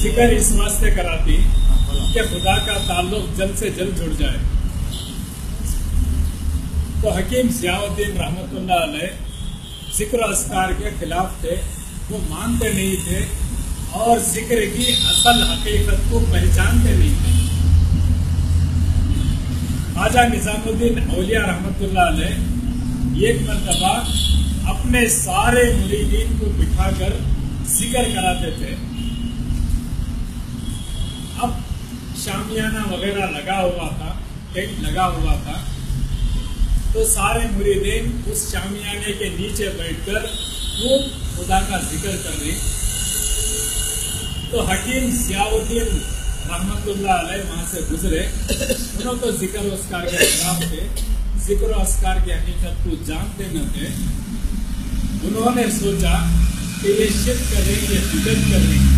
जिक्र इस वास्ते कराती कि खुदा का ताल्लुक जल्द से जल्द जुड़ जाए। तो हकीम ज़ियाउद्दीन रहमतुल्लाह अलैह जिक्र अस्कार के खिलाफ थे, वो मानते नहीं थे और जिक्र की असल हकीकत को पहचानते नहीं थे। ख्वाजा निजामुद्दीन औलिया रहमतुल्लाह अलैह एक मर्तबा अपने सारे मुरीदीन को बिठाकर जिक्र कराते थे। अब शामियाना वगैरह लगा हुआ था, टेंट लगा हुआ था, तो सारे मुरीदीन उस शामियाने के नीचे बैठकर खूब खुदा का जिक्र कर रहे। तो हकीम ज़ियाउद्दीन रहमतुल्लाह अलैह वहां से गुजरे। उन्होंने तो जिक्र अस्कार के खिलाफ थे, जिक्र अस्कार की हकीकत को जानते न थे। उन्होंने सोचा कि ये शिरक करेंगे, बिदअत करेंगे,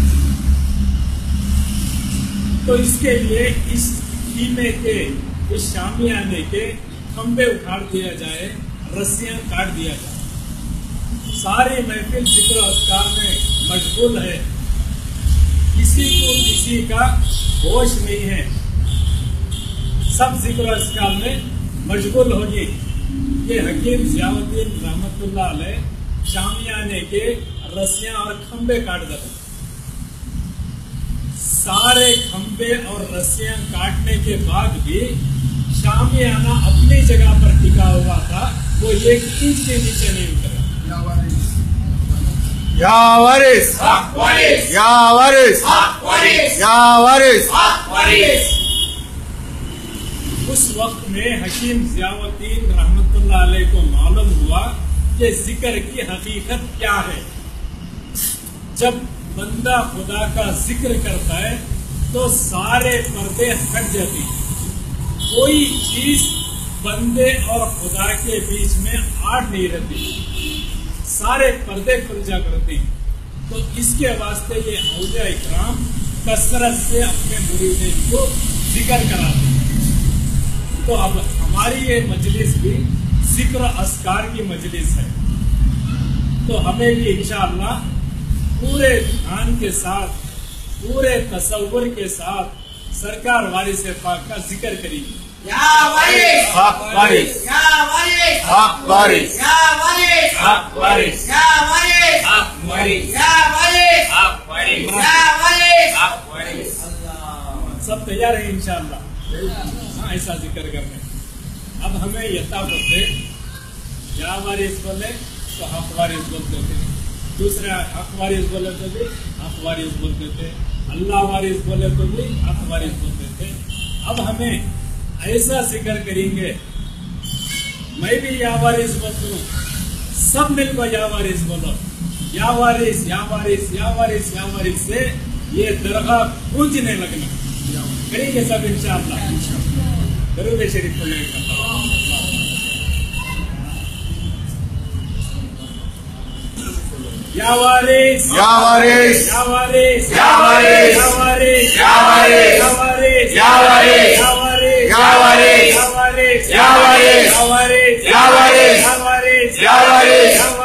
तो इसके लिए इस कीमे के, इस शामियाने के खंबे उखाड़ दिया जाए, रस्सियां काट दिया जाए। सारी महफिल जिक्र अस्कार में मशगूल है, किसी को किसी का होश नहीं है, सब जिक्र अस्कार में मशगूल होगी। ये हकीम ज़ियाउद्दीन रहमतुल्लाह अलैह शामियाने के रस्सियां और खंबे काट देते। सारे खंबे और रस्सियां काटने के बाद भी शामियाना अपनी जगह पर टिका हुआ था, वो एक इंच के नीचे नहीं उतरा। या वारिस, हक वारिस, या वारिस, हक वारिस, या वारिस। हक वारिस। उस वक्त में हकीम ज़ियाउद्दीन रहमतुल्लाह अलैह को मालूम हुआ कि जिक्र की हकीकत क्या है। जब बंदा खुदा का जिक्र करता है तो सारे पर्दे हट जाते हैं, कोई चीज बंदे और खुदा के बीच में आड़ नहीं रहती, सारे पर्दे खुल जा करते हैं। तो इसके वास्ते ये औलिया इकराम कसरत से अपने मुरीदीन को जिक्र कराते हैं। तो अब हमारी ये मजलिस भी जिक्र अस्कार की मजलिस है, तो हमें भी इंशाअल्लाह पूरे ध्यान के साथ, पूरे तसव्वुर के साथ सरकार वारिस पाक का जिक्र करेंगे। या वारिस, हक वारिस, या वारिस, हक वारिस, या वारिस, हक वारिस, या वारिस, हक वारिस, या वारिस, हक वारिस, या वारिस। हक वारिस। सब तैयार है इंशाअल्लाह, हाँ, ऐसा जिक्र करने। अब हमें यथावत है, या वारिस बोले तो हक वारिस बोलते थे, दूसरे हक वारिस बोले तो भी हक वारिस बोलते थे, अल्लाह वारिस बोले तो भी हक वारिस बोलते थे। अब हमें ऐसा जिक्र करेंगे, मैं भी या वारिस बोलूं, सब मिलकर या वारिस बोलो, या वारिस, या वारिस, या वारिस, या वारिस से ये दरगाह गूंजने लगना। करेंगे सब इंशाअल्लाह। दरूद शरीफ पढ़ेंगे। या वारिस, या वारिस, या वारिस, या वारिस, या वारिस, या वारिस, या वारिस, या वारिस, या वारिस, या वारिस, या वारिस, या वारिस, या वारिस, या वारिस, या वारिस, या वारिस, या